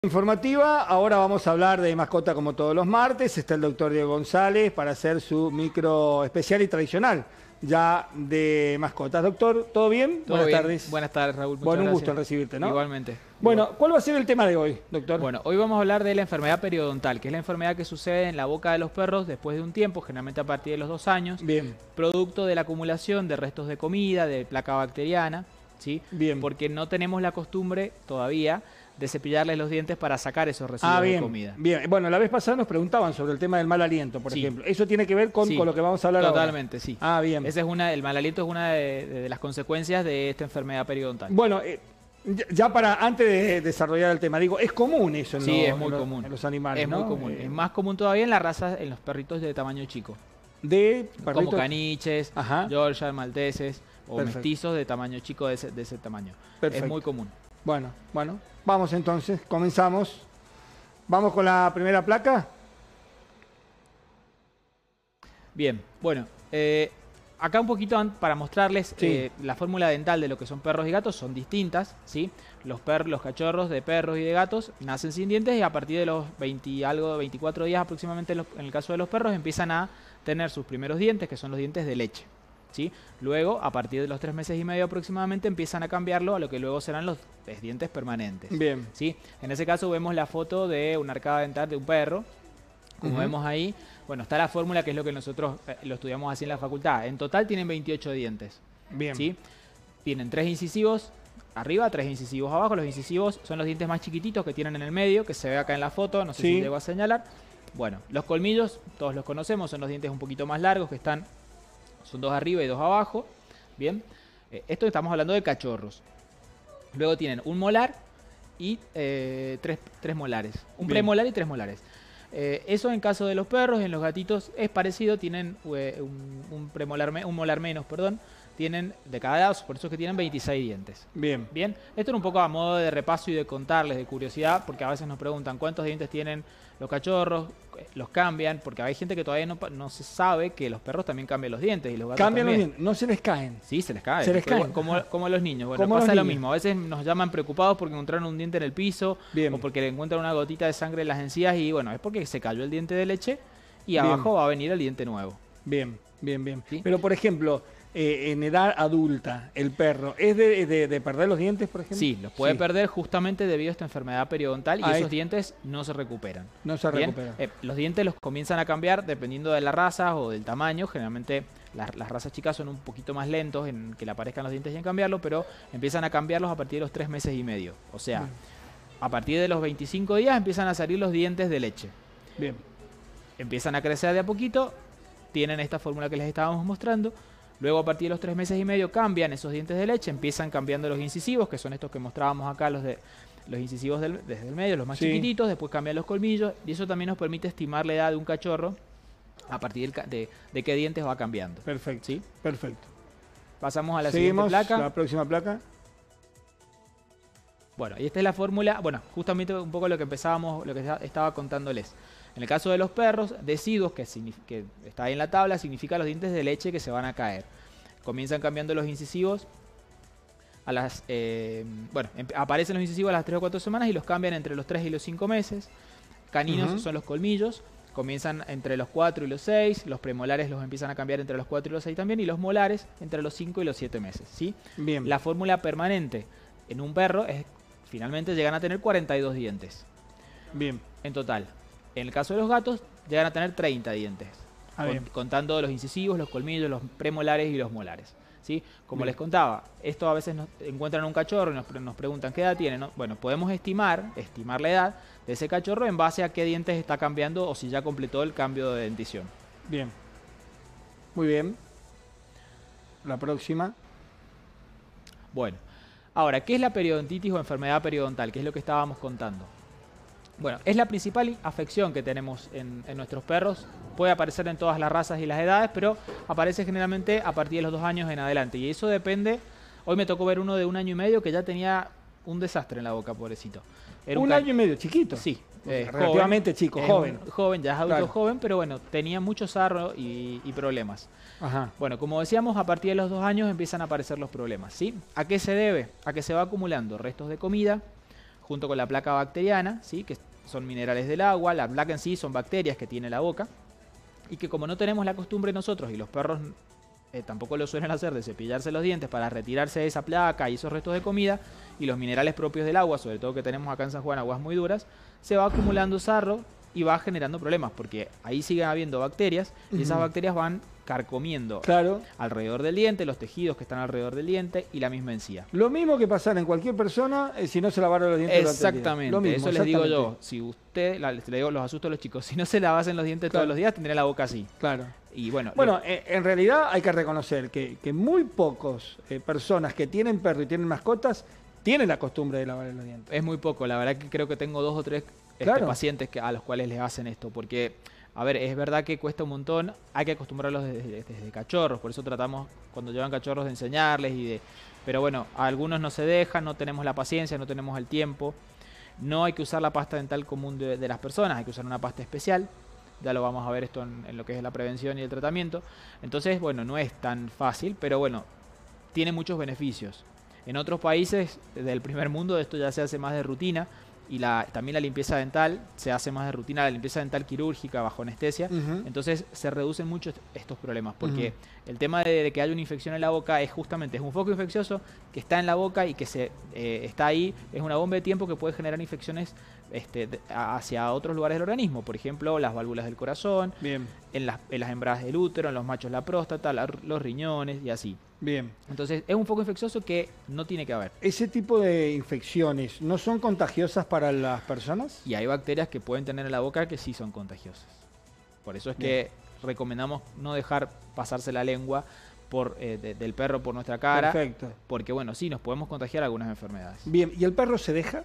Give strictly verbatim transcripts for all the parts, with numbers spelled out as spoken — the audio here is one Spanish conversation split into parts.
Informativa, ahora vamos a hablar de mascota como todos los martes. Está el doctor Diego González para hacer su micro especial y tradicional ya de mascotas. Doctor, ¿todo bien? Todo Buenas bien. tardes. Buenas tardes, Raúl. Muchas Bueno, un gracias. gusto en recibirte, ¿no? Igualmente. Bueno, Igual. ¿cuál va a ser el tema de hoy, doctor? Bueno, hoy vamos a hablar de la enfermedad periodontal, que es la enfermedad que sucede en la boca de los perros después de un tiempo, generalmente a partir de los dos años. Bien. Producto de la acumulación de restos de comida, de placa bacteriana, ¿sí? Bien. Porque no tenemos la costumbre todavía de cepillarles los dientes para sacar esos residuos Ah, bien, de comida. bien. Bueno, la vez pasada nos preguntaban sobre el tema del mal aliento, por Sí. ejemplo. ¿Eso tiene que ver con, Sí, con lo que vamos a hablar totalmente, ahora? sí. Ah, bien. Ese es una, el mal aliento es una de, de- de las consecuencias de esta enfermedad periodontal. Bueno, eh, ya- ya para, antes de desarrollar el tema, digo, es común eso en, Sí, los, es muy en los- común. en los animales, Es ¿no? muy común. Eh, Es más común todavía en las razas, en los perritos de tamaño chico. de Como perritos- caniches, Ajá. Yorkshire, malteses o Perfecto. mestizos de tamaño chico de ese, de ese tamaño. Perfecto. Es muy común. Bueno, bueno, vamos entonces, comenzamos. Vamos con la primera placa. Bien, bueno, eh, acá un poquito an- para mostrarles Sí. eh, la fórmula dental de lo que son perros y gatos son distintas, ¿sí? Los, per los cachorros de perros y de gatos nacen sin dientes y a partir de los veinte y algo, veinticuatro días aproximadamente en, los- en el caso de los perros empiezan a tener sus primeros dientes, que son los dientes de leche, ¿sí? Luego, a partir de los tres meses y medio aproximadamente, empiezan a cambiarlo a lo que luego serán los eh, dientes permanentes. Bien. ¿Sí? En ese caso vemos la foto de una arcada dental de un perro. Como Ujú. vemos ahí, bueno, está la fórmula que es lo que nosotros eh, lo estudiamos así en la facultad. En total tienen veintiocho dientes. Bien. ¿Sí? Tienen tres incisivos arriba, tres incisivos abajo. Los incisivos son los dientes más chiquititos que tienen en el medio, que se ve acá en la foto, no sé Sí. si llego a señalar. Bueno, los colmillos, todos los conocemos, son los dientes un poquito más largos que están, son dos arriba y dos abajo. Bien, Eh, esto estamos hablando de cachorros. Luego tienen un molar y eh, tres, tres molares. Un Bien. premolar y tres molares. Eh, eso en caso de los perros, en los gatitos es parecido, tienen eh, un, un premolar, me- un molar menos, perdón. Tienen de cada lado, por eso es que tienen veintiséis dientes. Bien. Bien, esto era un poco a modo de repaso y de contarles, de curiosidad, porque a veces nos preguntan cuántos dientes tienen los cachorros, eh, los cambian, porque hay gente que todavía no, pa- no se sabe que los perros también cambian los dientes y los gatos Cambian los también. dientes, no se les caen. Sí, se les cae. Se les Igual- caen. Como, como los niños. Bueno, Como los pasa lo niños. mismo. A veces nos llaman preocupados porque encontraron un diente en el piso Bien. o porque le encuentran una gotita de sangre en las encías y bueno, es porque se cayó el diente de leche y Bien. abajo va a venir el diente nuevo. Bien, bien, bien. ¿Sí? Pero, por ejemplo, eh, en edad adulta, el perro, ¿es de, de- de perder los dientes, por ejemplo? Sí, los puede Sí. perder justamente debido a esta enfermedad periodontal y Ah, esos es- dientes no se recuperan. No se Bien, recuperan. eh, los dientes los comienzan a cambiar dependiendo de la raza o del tamaño. Generalmente las, las razas chicas son un poquito más lentos en que le aparezcan los dientes y en cambiarlo, pero empiezan a cambiarlos a partir de los tres meses y medio. O sea, Bien. a partir de los veinticinco días empiezan a salir los dientes de leche. Bien. Empiezan a crecer de a poquito, tienen esta fórmula que les estábamos mostrando. Luego a partir de los tres meses y medio cambian esos dientes de leche, empiezan cambiando los incisivos, que son estos que mostrábamos acá, los de los incisivos del- desde el medio, los más Sí. chiquititos, después cambian los colmillos, y eso también nos permite estimar la edad de un cachorro a partir del ca- de, de qué dientes va cambiando. Perfecto. ¿Sí? Perfecto. Pasamos a la Seguimos, siguiente placa. la próxima placa. Bueno, y esta es la fórmula, bueno, justamente un poco lo que empezábamos, lo que ya estaba contándoles. En el caso de los perros, deciduos, que, signif- que está ahí en la tabla, significa los dientes de leche que se van a caer. Comienzan cambiando los incisivos a las, eh, bueno, empe- aparecen los incisivos a las tres o cuatro semanas y los cambian entre los tres y los cinco meses. Caninos Ujú. son los colmillos, comienzan entre los cuatro y los seis, los premolares los empiezan a cambiar entre los cuatro y los seis también, y los molares entre los cinco y los siete meses, ¿sí? Bien. La fórmula permanente en un perro es, finalmente llegan a tener cuarenta y dos dientes Bien. en total. En el caso de los gatos, llegan a tener treinta dientes, Ah, con- bien. contando los incisivos, los colmillos, los premolares y los molares. ¿Sí? Como Bien. les contaba, esto a veces nos encuentran un cachorro y nos, pre- nos preguntan qué edad tiene, ¿no? Bueno, podemos estimar, estimar la edad de ese cachorro en base a qué dientes está cambiando o si ya completó el cambio de dentición. Bien. Muy bien. La próxima. Bueno, ahora, ¿qué es la periodontitis o enfermedad periodontal? ¿Qué es lo que estábamos contando? Bueno, es la principal afección que tenemos en, en nuestros perros. Puede aparecer en todas las razas y las edades, pero aparece generalmente a partir de los dos años en adelante. Y eso depende. Hoy me tocó ver uno de un año y medio que ya tenía un desastre en la boca, pobrecito. Era Un ca- año y medio, chiquito. Sí. Eh, eh, relativamente chico, Es joven. un joven, ya es adulto Claro. joven, pero bueno, tenía mucho sarro y, y problemas. Ajá. Bueno, como decíamos, a partir de los dos años empiezan a aparecer los problemas, ¿sí? ¿A qué se debe? A que se va acumulando restos de comida junto con la placa bacteriana, ¿sí? Que son minerales del agua, la placa en sí son bacterias que tiene la boca, y que como no tenemos la costumbre nosotros, y los perros eh, tampoco lo suelen hacer, de cepillarse los dientes para retirarse de esa placa y esos restos de comida, y los minerales propios del agua, sobre todo que tenemos acá en San Juan, aguas muy duras, se va acumulando sarro y va generando problemas, porque ahí siguen habiendo bacterias, y uh-huh. esas bacterias van carcomiendo claro. alrededor del diente, los tejidos que están alrededor del diente y la misma encía. Lo mismo que pasar en cualquier persona eh, si no se lavaron los dientes. Exactamente, lo mismo, eso les digo yo. Si usted, la, les digo, los asusto a los chicos, si no se lavasen los dientes claro. todos los días, tendría la boca así. Claro. Y bueno, bueno lo... eh, en realidad hay que reconocer que, que muy pocos eh, personas que tienen perro y tienen mascotas tienen la costumbre de lavar los dientes. Es muy poco, la verdad que creo que tengo dos o tres este, claro. pacientes que, a los cuales les hacen esto, porque... A ver, es verdad que cuesta un montón, hay que acostumbrarlos desde, desde, desde cachorros, por eso tratamos cuando llevan cachorros de enseñarles y de... Pero bueno, a algunos no se dejan, no tenemos la paciencia, no tenemos el tiempo. No hay que usar la pasta dental común de, de las personas, hay que usar una pasta especial. Ya lo vamos a ver esto en, en lo que es la prevención y el tratamiento. Entonces, bueno, no es tan fácil, pero bueno, tiene muchos beneficios. En otros países del primer mundo esto ya se hace más de rutina. Y la, también la limpieza dental se hace más de rutina, la limpieza dental quirúrgica bajo anestesia. Uh-huh. Entonces se reducen mucho est estos problemas, porque uh-huh. el tema de, de que haya una infección en la boca es justamente, es un foco infeccioso que está en la boca y que se eh, está ahí, es una bomba de tiempo que puede generar infecciones este, de, hacia otros lugares del organismo, por ejemplo, las válvulas del corazón, Bien. En, las, en las hembradas del útero, en los machos la próstata, la, los riñones y así. Bien. Entonces es un foco infeccioso que no tiene que haber. ¿Ese tipo de infecciones no son contagiosas para las personas? Y hay bacterias que pueden tener en la boca que sí son contagiosas. Por eso es Bien. que recomendamos no dejar pasarse la lengua por, eh, de, del perro por nuestra cara. Perfecto. Porque bueno, sí, nos podemos contagiar algunas enfermedades. Bien, ¿y el perro se deja?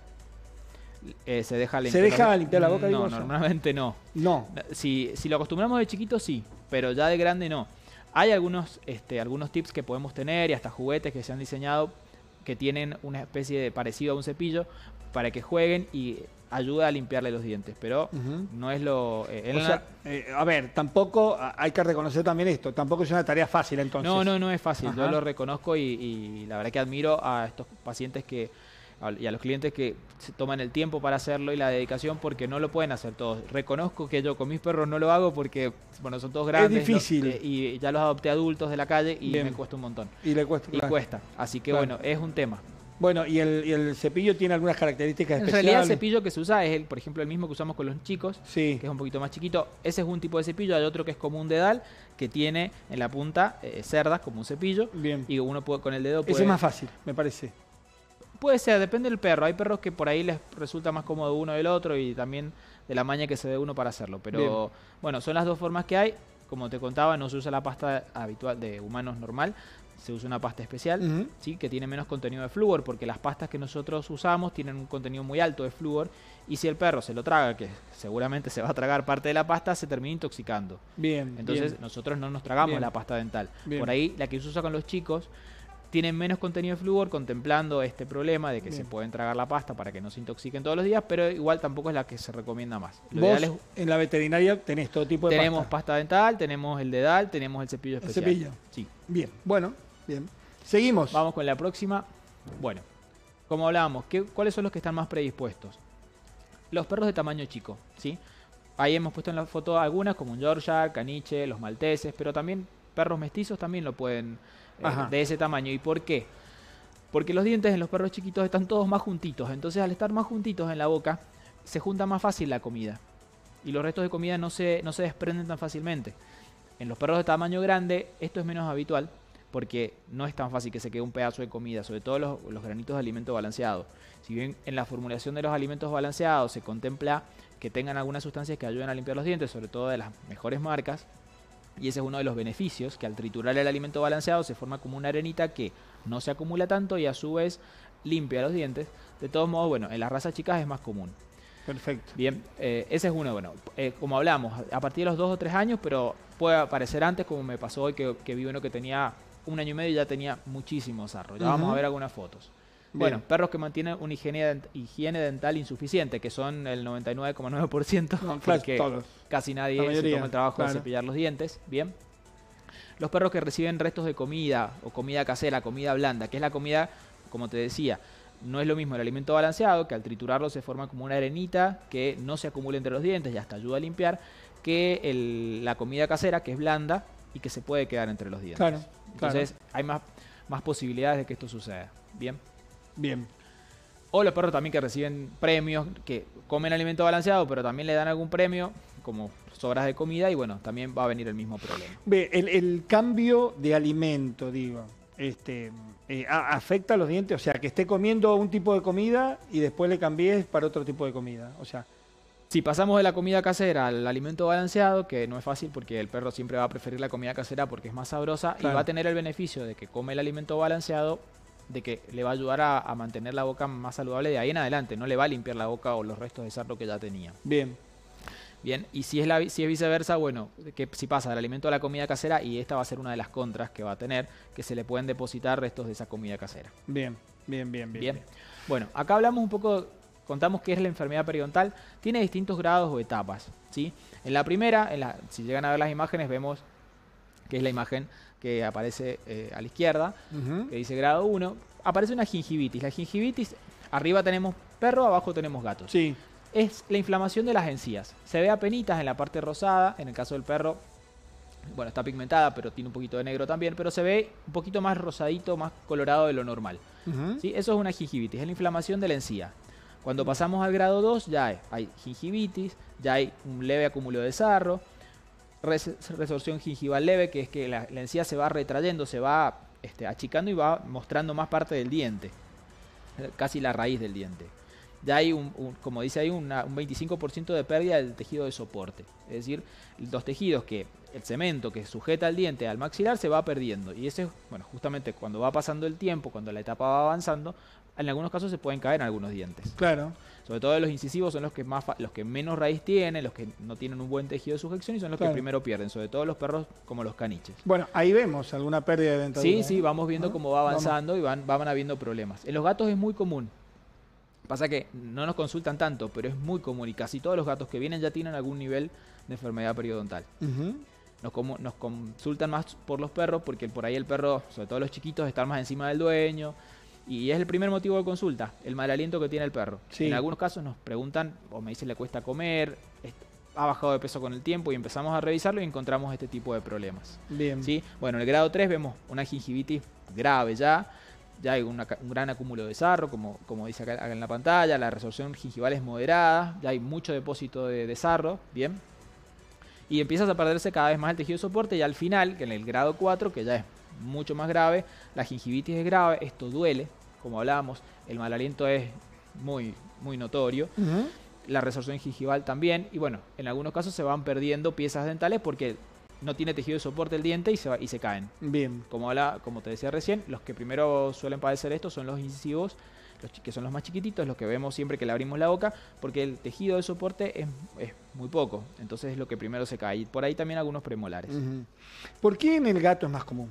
Eh, se deja limpiar, ¿Se deja limpiar la boca? No, digo, normalmente no. No. Si, si lo acostumbramos de chiquito, sí, pero ya de grande no. Hay algunos, este, algunos tips que podemos tener y hasta juguetes que se han diseñado que tienen una especie de parecido a un cepillo para que jueguen y ayuda a limpiarle los dientes, pero uh-huh. no es lo... Eh, o sea, la... eh, a ver, tampoco, hay que reconocer también esto, tampoco es una tarea fácil entonces. No, no, no es fácil, Ajá. yo lo reconozco y, y la verdad que admiro a estos pacientes que y a los clientes que se toman el tiempo para hacerlo y la dedicación porque no lo pueden hacer todos. Reconozco que yo con mis perros no lo hago porque bueno, son todos grandes. Es difícil. No, eh, y ya los adopté adultos de la calle y Bien. me cuesta un montón. Y le cuesta. Y claro. cuesta. Así que claro. bueno, es un tema. Bueno, ¿y el, y el cepillo tiene algunas características especiales? En realidad el cepillo que se usa es, el, por ejemplo, el mismo que usamos con los chicos, sí. que es un poquito más chiquito. Ese es un tipo de cepillo, hay otro que es como un dedal, que tiene en la punta eh, cerdas como un cepillo. Bien. Y uno puede, con el dedo puede... Ese es más fácil, me parece. Puede ser, depende del perro. Hay perros que por ahí les resulta más cómodo uno del otro y también de la maña que se dé uno para hacerlo. Pero Bien. bueno, son las dos formas que hay. Como te contaba, no se usa la pasta habitual de humanos normal, se usa una pasta especial, uh-huh. ¿sí? Que tiene menos contenido de flúor, porque las pastas que nosotros usamos tienen un contenido muy alto de flúor y si el perro se lo traga, que seguramente se va a tragar parte de la pasta, se termina intoxicando. Bien. Entonces bien. nosotros no nos tragamos bien. la pasta dental. Bien. Por ahí la que se usa con los chicos tienen menos contenido de flúor, contemplando este problema de que Bien. se pueden tragar la pasta para que no se intoxiquen todos los días, pero igual tampoco es la que se recomienda más. Lo Vos es, en la veterinaria tenés todo tipo de tenemos pasta. Tenemos pasta dental, tenemos el dedal, tenemos el cepillo especial. El cepillo. Sí. Bien, bueno, bien. Seguimos. Vamos con la próxima. Bueno, como hablábamos, ¿qué, ¿cuáles son los que están más predispuestos? Los perros de tamaño chico, ¿sí? Ahí hemos puesto en la foto algunas, como un Yorkshire, caniche, los malteses, pero también perros mestizos también lo pueden... Eh, de ese tamaño. ¿Y por qué? Porque los dientes en los perros chiquitos están todos más juntitos. Entonces al estar más juntitos en la boca se junta más fácil la comida. Y los restos de comida no se, no se desprenden tan fácilmente. En los perros de tamaño grande esto es menos habitual porque no es tan fácil que se quede un pedazo de comida, sobre todo los, los granitos de alimento balanceado. Si bien en la formulación de los alimentos balanceados se contempla que tengan algunas sustancias que ayuden a limpiar los dientes, sobre todo de las mejores marcas, y ese es uno de los beneficios, que al triturar el alimento balanceado se forma como una arenita que no se acumula tanto y a su vez limpia los dientes. De todos modos, bueno, en las razas chicas es más común. Perfecto. Bien, eh, ese es uno, bueno, eh, como hablamos, a partir de los dos o tres años, pero puede aparecer antes, como me pasó hoy que, que vi uno que tenía un año y medio y ya tenía muchísimo sarro. Ya uh-huh. vamos a ver algunas fotos. Bien. Bueno, perros que mantienen una higiene, higiene dental insuficiente, que son el noventa y nueve coma nueve por ciento, no, porque todos. casi nadie se toma el trabajo claro. de cepillar los dientes. Bien. Los perros que reciben restos de comida o comida casera, comida blanda, que es la comida, como te decía, No es lo mismo el alimento balanceado, que al triturarlo se forma como una arenita que no se acumula entre los dientes y hasta ayuda a limpiar, que el, la comida casera, que es blanda y que se puede quedar entre los dientes. Claro, Entonces claro. hay más, más posibilidades de que esto suceda. Bien. Bien. O los perros también que reciben premios, que comen alimento balanceado, pero también le dan algún premio, como sobras de comida, y bueno, también va a venir el mismo problema. Ve, el, el cambio de alimento, digo, este, eh, a- afecta a los dientes, o sea, que esté comiendo un tipo de comida y después le cambies para otro tipo de comida, o sea, Si pasamos de la comida casera al alimento balanceado, que no es fácil porque el perro siempre va a preferir la comida casera porque es más sabrosa, y Claro. va a tener el beneficio de que come el alimento balanceado, de que le va a ayudar a, a mantener la boca más saludable de ahí en adelante, no le va a limpiar la boca o los restos de sarro que ya tenía. bien, Bien, y si es, la, vi- si es viceversa, bueno, que si pasa del alimento a la comida casera, y esta va a ser una de las contras que va a tener, que se le pueden depositar restos de esa comida casera. bien, bien, bien, bien. Bien. Bueno, acá hablamos un poco, contamos qué es la enfermedad periodontal. Tiene distintos grados o etapas, ¿sí? En la primera, en la, si llegan a ver las imágenes, vemos que es la imagen que aparece eh, a la izquierda, Ujú. que dice grado uno. Aparece una gingivitis. La gingivitis, arriba tenemos perro, abajo tenemos gatos. Sí, Es la inflamación de las encías. Se ve apenitas en la parte rosada, en el caso del perro, bueno, está pigmentada, pero tiene un poquito de negro también, pero se ve un poquito más rosadito, más colorado de lo normal. ujú. ¿Sí? Eso es una gingivitis, es la inflamación de la encía. Cuando pasamos al grado dos, ya hay, hay gingivitis, ya hay un leve acúmulo de sarro, res- resorción gingival leve, que es que la, la encía se va retrayendo, se va este, achicando y va mostrando más parte del diente, eh, casi la raíz del diente. Ya hay, un, un- como dice ahí, una- un veinticinco por ciento de pérdida del tejido de soporte. Es decir, los tejidos que, el cemento que sujeta el diente al maxilar se va perdiendo. Y ese, bueno, justamente cuando va pasando el tiempo, cuando la etapa va avanzando, en algunos casos se pueden caer algunos dientes. Claro, Sobre todo los incisivos son los que más fa- los que menos raíz tienen, los que no tienen un buen tejido de sujeción y son los Claro. que primero pierden, sobre todo los perros como los caniches. bueno, ahí vemos alguna pérdida de dentadura. Sí, ¿eh? sí, vamos viendo ¿No? cómo va Vamos. avanzando y van, van habiendo problemas. En los gatos es muy común. Pasa que no nos consultan tanto, pero es muy común y casi todos los gatos que vienen ya tienen algún nivel de enfermedad periodontal. Ujú. Nos, como- nos consultan más por los perros porque por ahí el perro, sobre todo los chiquitos, están más encima del dueño. Y es el primer motivo de consulta, el mal aliento que tiene el perro. Sí. En algunos casos nos preguntan, o me dicen le cuesta comer, est- ha bajado de peso con el tiempo, y empezamos a revisarlo y encontramos este tipo de problemas. Bien. ¿Sí? Bueno, en el grado tres vemos una gingivitis grave ya, ya hay una ca- un gran acúmulo de sarro, como, como dice acá, acá en la pantalla, la resorción gingival es moderada, ya hay mucho depósito de, de sarro, ¿bien? Y empiezas a perderse cada vez más el tejido de soporte, y al final, que en el grado cuatro, que ya es mucho más grave, la gingivitis es grave, esto duele, como hablábamos, el mal aliento es muy, muy notorio, Ujú. la resorción gingival también, y bueno, en algunos casos se van perdiendo piezas dentales porque no tiene tejido de soporte el diente y se, va- y se caen. Bien. Como, habla- como te decía recién, los que primero suelen padecer esto son los incisivos, los chi- que son los más chiquititos, los que vemos siempre que le abrimos la boca, porque el tejido de soporte es, es muy poco, entonces es lo que primero se cae. Y por ahí también algunos premolares. Ujú. ¿Por qué en el gato es más común?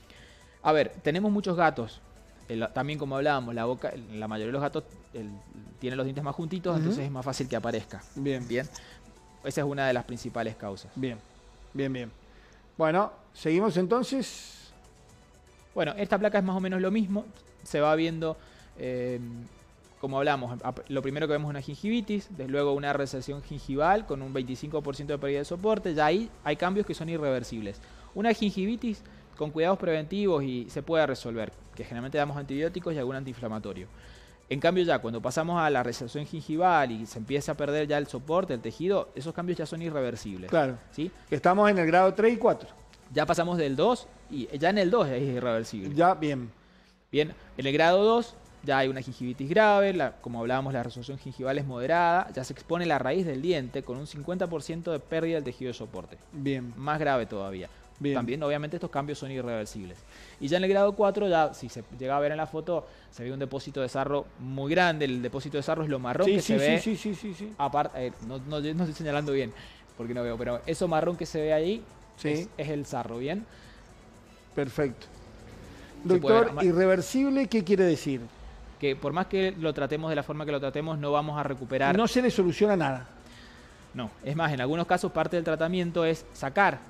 A ver, tenemos muchos gatos. El- también como hablábamos, la boca, el- la mayoría de los gatos el- tienen los dientes más juntitos, Ujú. entonces es más fácil que aparezca. Bien. Bien, esa es una de las principales causas. Bien, bien, bien. Bueno, seguimos entonces. Bueno, esta placa es más o menos lo mismo. Se va viendo, eh, como hablamos, ap- lo primero que vemos es una gingivitis, desde luego una recesión gingival con un veinticinco por ciento de pérdida de soporte. Ya ahí hay cambios que son irreversibles. Una gingivitis con cuidados preventivos y se puede resolver, que generalmente damos antibióticos y algún antiinflamatorio. En cambio ya cuando pasamos a la recesión gingival y se empieza a perder ya el soporte, el tejido, esos cambios ya son irreversibles. Claro, ¿Sí? estamos en el grado tres y cuatro. Ya pasamos del dos y ya en el dos es irreversible. Ya, bien. Bien, en el grado dos ya hay una gingivitis grave, la- como hablábamos la resorción gingival es moderada, ya se expone la raíz del diente con un cincuenta por ciento de pérdida del tejido de soporte. Bien, Más grave todavía. bien. También obviamente estos cambios son irreversibles. Y ya en el grado cuatro, ya si se llega a ver en la foto, se ve un depósito de sarro muy grande. El depósito de sarro es lo marrón Sí, que sí, se sí, ve. sí, sí, sí, sí. Aparte, eh, no, no, no estoy señalando bien porque no veo, pero eso marrón que se ve ahí Sí. es, es el sarro, ¿bien? Perfecto. Se puede Doctor, ver- irreversible, ¿qué quiere decir? Que por más que lo tratemos de la forma que lo tratemos, no vamos a recuperar. No se le soluciona nada. No, es más, en algunos casos parte del tratamiento es sacar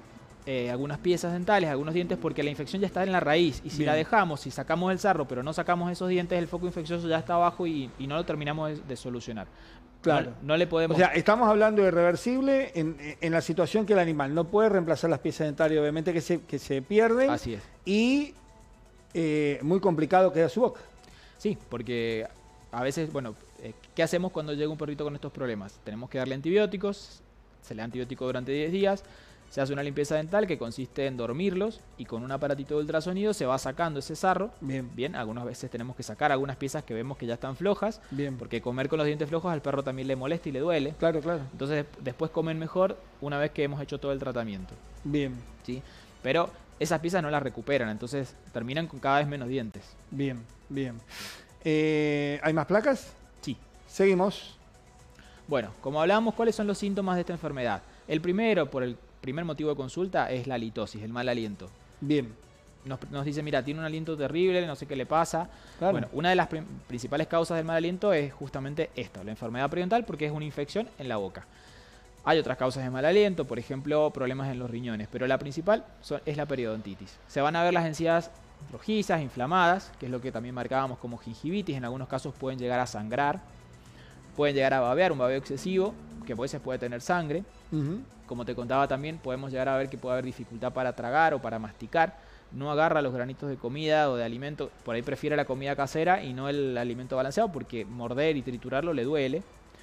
eh, algunas piezas dentales, algunos dientes, porque la infección ya está en la raíz. Y si Bien. la dejamos, si sacamos el sarro, pero no sacamos esos dientes, el foco infeccioso ya está abajo y, y no lo terminamos de, de solucionar. Claro. No, no le podemos... O sea, estamos hablando de irreversible en, en la situación que el animal no puede reemplazar las piezas dentarias, obviamente que se, que se pierden. Así es. Y eh, muy complicado queda su boca. Sí, porque a veces, bueno, eh, ¿qué hacemos cuando llega un perrito con estos problemas? Tenemos que darle antibióticos, se le da antibiótico durante diez días, se hace una limpieza dental que consiste en dormirlos y con un aparatito de ultrasonido se va sacando ese sarro. Bien. Bien, algunas veces tenemos que sacar algunas piezas que vemos que ya están flojas. Bien. Porque comer con los dientes flojos al perro también le molesta y le duele. Claro, claro. Entonces después comen mejor una vez que hemos hecho todo el tratamiento. Bien. ¿Sí? Pero esas piezas no las recuperan, entonces terminan con cada vez menos dientes. Bien, bien. Eh, ¿Hay más placas? Sí. Seguimos. Bueno, como hablábamos, ¿cuáles son los síntomas de esta enfermedad? El primero, por el primer motivo de consulta, es la halitosis, el mal aliento. Bien. Nos, nos dice, mira, tiene un aliento terrible, no sé qué le pasa. Claro. Bueno, una de las prim- principales causas del mal aliento es justamente esta, la enfermedad periodontal, porque es una infección en la boca. Hay otras causas de mal aliento, por ejemplo, problemas en los riñones, pero la principal son, es la periodontitis. Se van a ver las encías rojizas, inflamadas, que es lo que también marcábamos como gingivitis. En algunos casos pueden llegar a sangrar, pueden llegar a babear, un babeo excesivo, que a veces puede tener sangre. Uh-huh. Como te contaba también, podemos llegar a ver que puede haber dificultad para tragar o para masticar. No agarra los granitos de comida o de alimento, por ahí prefiere la comida casera y no el alimento balanceado porque morder y triturarlo le duele.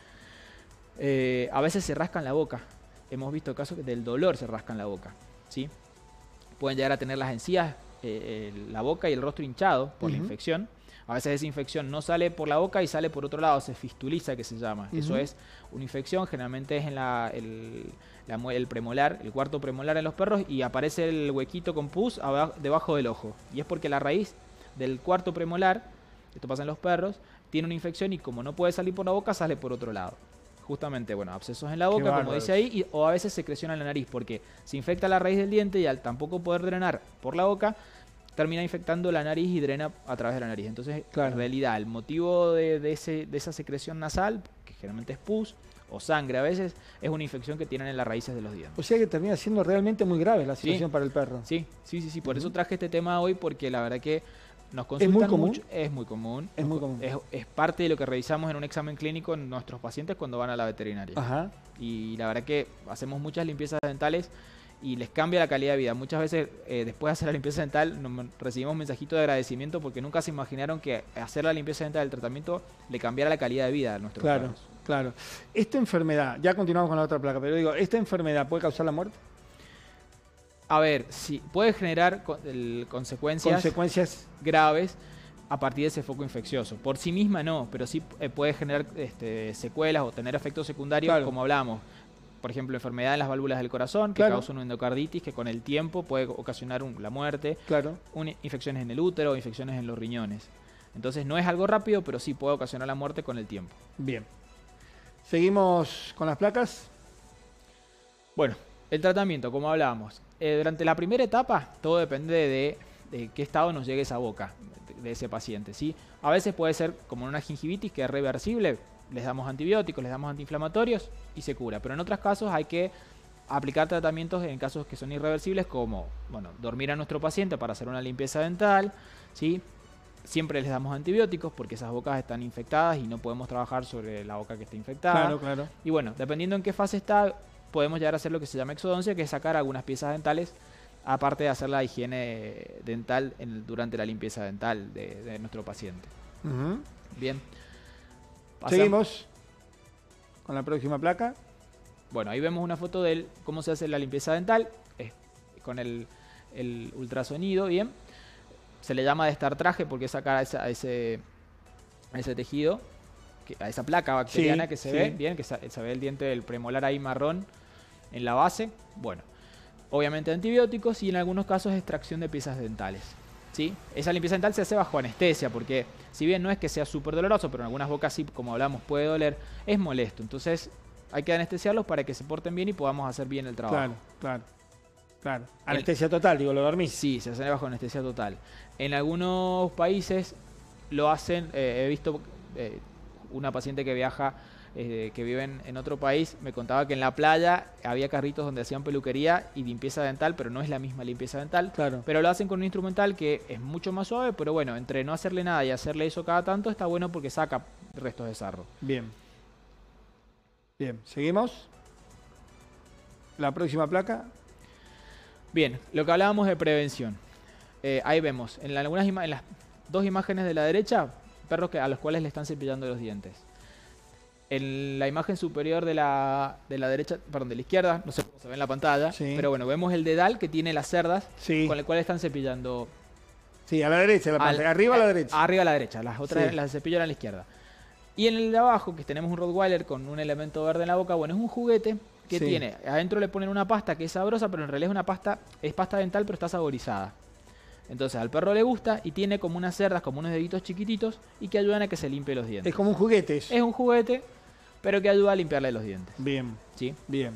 Eh, a veces se rascan la boca. Hemos visto casos que del dolor se rascan la boca, ¿sí? Pueden llegar a tener las encías, eh, la boca y el rostro hinchado por uh-huh. la infección. A veces esa infección no sale por la boca y sale por otro lado, se fistuliza, que se llama. Uh-huh. Eso es una infección, generalmente es en la, el, la, el premolar, el cuarto premolar en los perros, y aparece el huequito con pus abajo, debajo del ojo. Y es porque la raíz del cuarto premolar, esto pasa en los perros, tiene una infección y como no puede salir por la boca, sale por otro lado. Justamente, bueno, abscesos en la boca, como dice ahí, y, o a veces secreción en la nariz, porque se infecta la raíz del diente y al tampoco poder drenar por la boca, termina infectando la nariz y drena a través de la nariz. Entonces, claro. En realidad, el motivo de, de, ese, de esa secreción nasal, que generalmente es pus o sangre a veces, es una infección que tienen en las raíces de los dientes. O sea que termina siendo realmente muy grave la situación sí. para el perro. Sí, sí, sí, sí. Por uh-huh. eso traje este tema hoy, porque la verdad que nos consultan ¿Es muy común? mucho. Es muy común. Es muy común. Es, es parte de lo que revisamos en un examen clínico en nuestros pacientes cuando van a la veterinaria. Ajá. Y la verdad que hacemos muchas limpiezas dentales y les cambia la calidad de vida. Muchas veces, eh, después de hacer la limpieza dental, nos recibimos mensajitos de agradecimiento porque nunca se imaginaron que hacer la limpieza dental, el tratamiento, le cambiara la calidad de vida a nuestros Claro, perros. claro. Esta enfermedad, ya continuamos con la otra placa, pero digo, ¿esta enfermedad puede causar la muerte? A ver, sí, puede generar con, el, consecuencias, consecuencias graves a partir de ese foco infeccioso. Por sí misma no, pero sí eh, puede generar este, secuelas o tener efectos secundarios, claro. Como hablamos. Por ejemplo, enfermedad en las válvulas del corazón, que claro. Causa una endocarditis, que con el tiempo puede ocasionar un, la muerte. Claro. Un, infecciones en el útero, infecciones en los riñones. Entonces no es algo rápido, pero sí puede ocasionar la muerte con el tiempo. Bien. ¿Seguimos con las placas? Bueno, el tratamiento, como hablábamos. Eh, durante la primera etapa, todo depende de, de qué estado nos llegue esa boca de, de ese paciente, ¿sí? A veces puede ser como una gingivitis que es reversible. Les damos antibióticos, les damos antiinflamatorios y se cura. Pero en otros casos hay que aplicar tratamientos en casos que son irreversibles, como bueno, dormir a nuestro paciente para hacer una limpieza dental, ¿sí? Siempre les damos antibióticos porque esas bocas están infectadas y no podemos trabajar sobre la boca que está infectada. Claro, claro. Y bueno, dependiendo en qué fase está, podemos llegar a hacer lo que se llama exodoncia, que es sacar algunas piezas dentales, aparte de hacer la higiene dental en, durante la limpieza dental de, de nuestro paciente. Uh-huh. Bien. Pasamos. Seguimos con la próxima placa. Bueno, ahí vemos una foto de cómo se hace la limpieza dental, eh, con el, el ultrasonido, bien. Se le llama destartraje porque es sacar a, esa, a, ese, a ese tejido, que, a esa placa bacteriana, sí, que se sí. ve, bien, que se, se ve el diente del premolar ahí marrón en la base. Bueno, obviamente antibióticos y en algunos casos extracción de piezas dentales. ¿Sí? Esa limpieza dental se hace bajo anestesia porque si bien no es que sea súper doloroso, pero en algunas bocas sí, como hablamos, puede doler, es molesto. Entonces hay que anestesiarlos para que se porten bien y podamos hacer bien el trabajo. Claro, claro, claro. Anestesia el, total, digo, ¿lo dormís? Sí, se hace bajo anestesia total. En algunos países lo hacen, eh, he visto eh, una paciente que viaja eh, que viven en otro país, me contaba que en la playa había carritos donde hacían peluquería y limpieza dental, pero no es la misma limpieza dental. Claro. Pero lo hacen con un instrumental que es mucho más suave, pero bueno, entre no hacerle nada y hacerle eso cada tanto, está bueno porque saca restos de sarro. Bien. Bien, ¿seguimos? La próxima placa. Bien, lo que hablábamos de prevención. Eh, ahí vemos, en, la, algunas en las dos imágenes de la derecha, perros que, a los cuales le están cepillando los dientes. En la imagen superior de la, de la derecha, perdón, de la izquierda, no sé cómo se ve en la pantalla, Sí. pero bueno, vemos el dedal que tiene las cerdas Sí. con el cual están cepillando. Sí, a la derecha, la pantalla. Al, arriba a la a, derecha. Arriba a la derecha, las otras Sí. las cepillan a la izquierda. Y en el de abajo, que tenemos un Rottweiler con un elemento verde en la boca, bueno, es un juguete que Sí. tiene, adentro le ponen una pasta que es sabrosa, pero en realidad es una pasta, es pasta dental, pero está saborizada. Entonces al perro le gusta y tiene como unas cerdas, como unos deditos chiquititos y que ayudan a que se limpie los dientes. Es como un juguete eso. Es un juguete, pero que ayuda a limpiarle los dientes. Bien, ¿Sí? bien.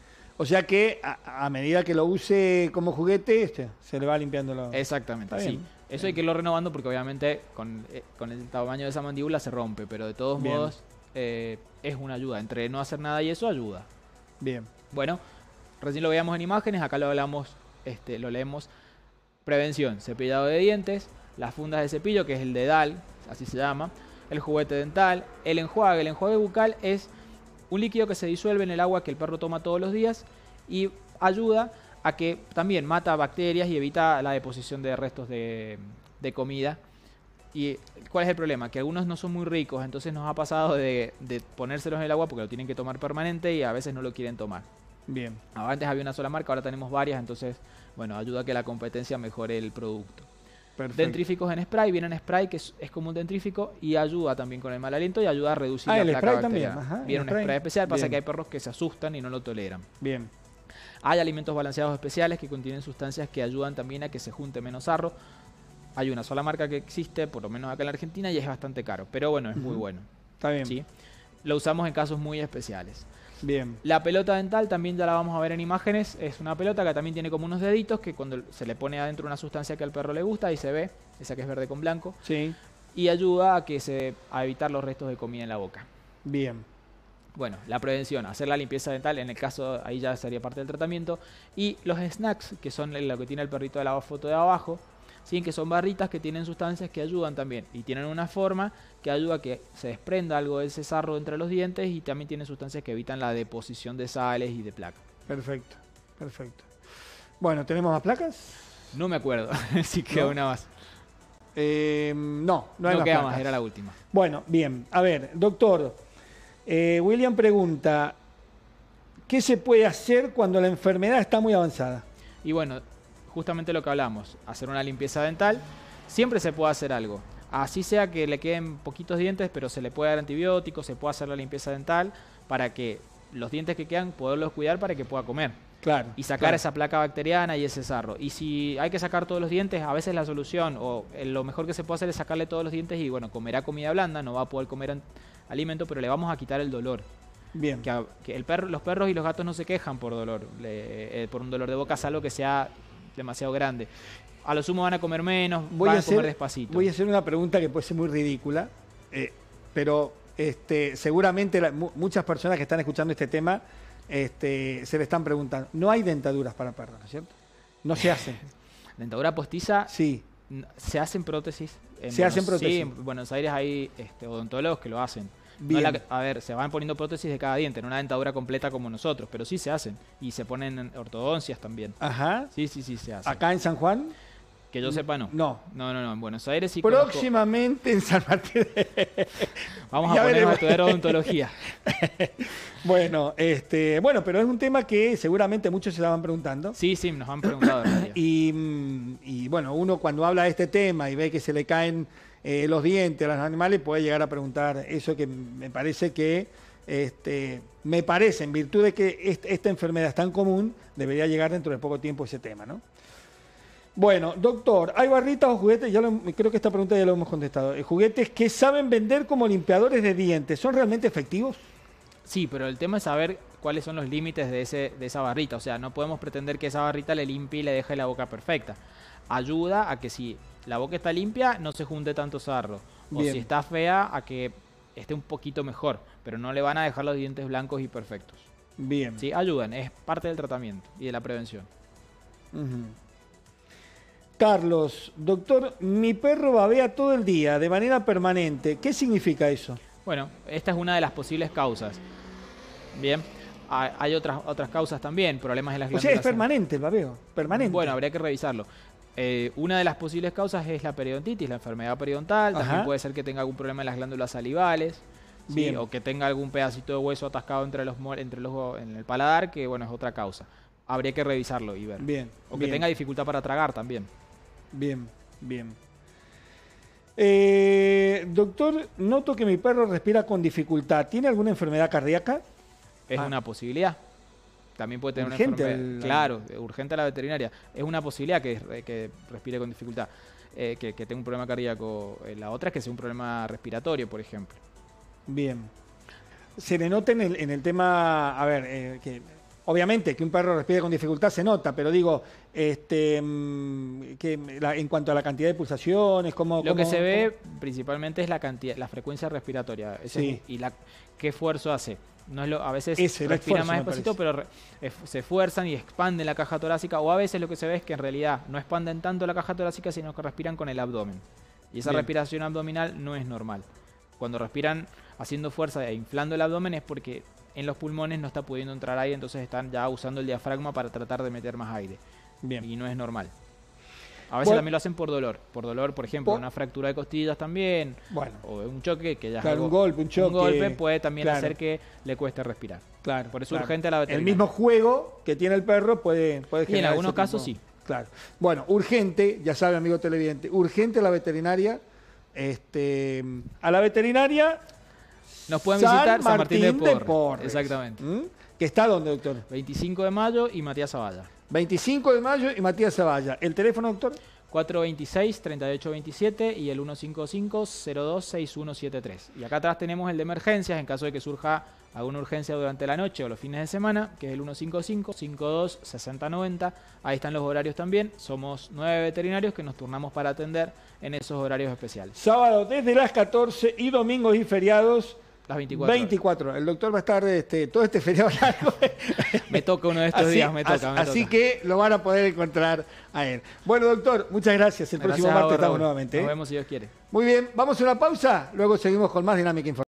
O sea que a, a medida que lo use como juguete, este, se le va limpiando lo... Exactamente, Está sí. bien. Eso hay que irlo renovando porque obviamente con, eh, con el tamaño de esa mandíbula se rompe, pero de todos Bien. modos eh, es una ayuda. Entre no hacer nada y eso ayuda. Bien. Bueno, recién lo veíamos en imágenes, acá lo hablamos, este, lo leemos. Prevención, cepillado de dientes, las fundas de cepillo, que es el dedal, así se llama, el juguete dental, el enjuague. El enjuague bucal es un líquido que se disuelve en el agua que el perro toma todos los días y ayuda a que también mata bacterias y evita la deposición de restos de, de comida. ¿Y cuál es el problema? Que algunos no son muy ricos, entonces nos ha pasado de, de ponérselos en el agua porque lo tienen que tomar permanente y a veces no lo quieren tomar. Bien. Antes había una sola marca, ahora tenemos varias, entonces, bueno, ayuda a que la competencia mejore el producto. Perfecto. Dentríficos en spray, viene en spray, que es, es como un dentrífico y ayuda también con el mal aliento y ayuda a reducir Ah, la el placa spray también, bacteriana. ajá, Viene el un spray. spray especial, pasa Bien. que hay perros que se asustan y no lo toleran. Bien. Hay alimentos balanceados especiales que contienen sustancias que ayudan también a que se junte menos sarro. Hay una sola marca que existe, por lo menos acá en la Argentina, y es bastante caro, pero bueno, es muy Ujú. bueno. Está bien. ¿Sí? Lo usamos en casos muy especiales. Bien. La pelota dental también ya la vamos a ver en imágenes. Es una pelota que también tiene como unos deditos que cuando se le pone adentro una sustancia que al perro le gusta, ahí se ve, esa que es verde con blanco, Sí. y ayuda a, que se, a evitar los restos de comida en la boca. Bien. Bueno, la prevención, hacer la limpieza dental, en el caso ahí ya sería parte del tratamiento. Y los snacks, que son lo que tiene el perrito de la foto de abajo, ¿sí? Que son barritas que tienen sustancias que ayudan también. Y tienen una forma que ayuda a que se desprenda algo de ese sarro entre los dientes y también tienen sustancias que evitan la deposición de sales y de placa. Perfecto. Perfecto. Bueno, ¿tenemos más placas? No me acuerdo si quedó ¿No? una más. Eh, no, no hay No más queda placas. más, era la última. Bueno, bien. A ver, doctor. eh, William pregunta, ¿qué se puede hacer cuando la enfermedad está muy avanzada? Y bueno, justamente lo que hablamos, hacer una limpieza dental, siempre se puede hacer algo. Así sea que le queden poquitos dientes, pero se le puede dar antibióticos, se puede hacer la limpieza dental para que los dientes que quedan poderlos cuidar para que pueda comer. Claro. Y sacar claro. esa placa bacteriana y ese sarro. Y si hay que sacar todos los dientes, a veces la solución o lo mejor que se puede hacer es sacarle todos los dientes y bueno, comerá comida blanda, no va a poder comer an- alimento, pero le vamos a quitar el dolor. Bien. Que, a- que el perro, los perros y los gatos no se quejan por dolor, le- eh, por un dolor de boca, salvo que sea demasiado grande. A lo sumo van a comer menos, Voy van a a comer hacer- despacito. Voy a hacer una pregunta que puede ser muy ridícula, eh, pero este, seguramente la- mu- muchas personas que están escuchando este tema este, se le están preguntando. No hay dentaduras para perros, ¿no es cierto? No se hacen. Dentadura postiza, Sí. n- se hacen prótesis. En Se hacen Buenos- prótesis. Sí, en Buenos Aires hay este, odontólogos que lo hacen. No Bien. la- a ver, se van poniendo prótesis de cada diente, no una dentadura completa como nosotros, pero sí se hacen. Y se ponen ortodoncias también. Ajá. Sí, sí, sí se hacen. Acá en San Juan, Que yo sepa, no. no. No, no, no. En Buenos Aires sí conozco- Próximamente en San Martín. de- Vamos Ya a ponernos a veremos. estudiar odontología. Bueno, este, bueno, pero es un tema que seguramente muchos se la van preguntando. Sí, sí, nos han preguntado. en realidad. Y, mm, y, bueno, uno cuando habla de este tema y ve que se le caen eh, los dientes a los animales, puede llegar a preguntar eso que me parece que, este, me parece, en virtud de que est- esta enfermedad es tan común, debería llegar dentro de poco tiempo ese tema, ¿no? Bueno, doctor, ¿hay barritas o juguetes? Ya lo- creo que esta pregunta ya lo hemos contestado. Eh, juguetes que saben vender como limpiadores de dientes, ¿son realmente efectivos? Sí, pero el tema es saber cuáles son los límites de, ese, de esa barrita. O sea, no podemos pretender que esa barrita le limpie y le deje la boca perfecta. Ayuda a que si la boca está limpia, no se junte tanto sarro. O Bien. si está fea, a que esté un poquito mejor, pero no le van a dejar los dientes blancos y perfectos. Bien. Sí, ayudan, es parte del tratamiento y de la prevención. Uh-huh. Carlos, doctor, mi perro babea todo el día, de manera permanente. ¿Qué significa eso? Bueno, esta es una de las posibles causas. Bien, hay otras, otras causas también, problemas en las glándulas. O sea, es permanente el babeo, permanente. Bueno, habría que revisarlo. Eh, una de las posibles causas es la periodontitis, la enfermedad periodontal. Ajá. También puede ser que tenga algún problema en las glándulas salivales. ¿Sí? O que tenga algún pedacito de hueso atascado entre los, entre los en el paladar, que bueno, es otra causa. Habría que revisarlo y ver. Bien. O que bien. tenga dificultad para tragar también. Bien, bien. Eh, doctor, noto que mi perro respira con dificultad. ¿Tiene alguna enfermedad cardíaca? Es ah. una posibilidad. También puede tener urgente una enfermedad. El... Claro, urgente a la veterinaria. Es una posibilidad que, que respire con dificultad, eh, que, que tenga un problema cardíaco. La otra es que sea un problema respiratorio, por ejemplo. Bien. Se le nota en el, en el tema, a ver, eh, que obviamente que un perro respire con dificultad se nota, pero digo, este, que la, en cuanto a la cantidad de pulsaciones, cómo... Lo cómo, que se ve cómo... principalmente es la cantidad, la frecuencia respiratoria. Ese sí. es, y la, qué esfuerzo hace. No es lo, a veces Ese, respiran esfuerzo, más despacito, pero re, eh, se esfuerzan y expanden la caja torácica, o a veces lo que se ve es que en realidad no expanden tanto la caja torácica, sino que respiran con el abdomen. Y esa Bien. respiración abdominal no es normal. Cuando respiran haciendo fuerza e inflando el abdomen es porque en los pulmones no está pudiendo entrar aire, entonces están ya usando el diafragma para tratar de meter más aire. Bien. Y no es normal. A veces bueno, también lo hacen por dolor. Por dolor, por ejemplo, por... una fractura de costillas también. Bueno. O un choque que ya claro, es algo, un golpe, un choque. Un golpe puede también claro. hacer que le cueste respirar. Claro. Por eso claro. urgente a la veterinaria. El mismo juego que tiene el perro puede, puede generar. Y en algunos casos tipo... sí. Claro. Bueno, urgente, ya sabe, amigo televidente, urgente a la veterinaria. Este, a la veterinaria. Nos pueden visitar San San Martín, Martín de, Porres, de Porres. Exactamente. ¿Mm? ¿Que está dónde, doctor? veinticinco de mayo y Matías Zavalla. veinticinco de mayo y Matías Zavalla. ¿El teléfono, doctor? cuatro dos seis, tres ocho dos siete y el uno cinco cinco, cero dos seis uno siete tres. Y acá atrás tenemos el de emergencias en caso de que surja alguna urgencia durante la noche o los fines de semana, que es el uno cinco cinco, cinco dos seis cero nueve cero. Ahí están los horarios también. Somos nueve veterinarios que nos turnamos para atender en esos horarios especiales. Sábado desde las catorce y domingos y feriados. Las veinticuatro, veinticuatro horas. El doctor va a estar este, todo este feriado largo. Me toca uno de estos así, días, me toca. Así, me así toca. que lo van a poder encontrar a él. Bueno, doctor, muchas gracias. El gracias próximo martes vos, estamos nuevamente. Nos ¿eh? vemos si Dios quiere. Muy bien, vamos a una pausa. Luego seguimos con más Dinámica Informativa.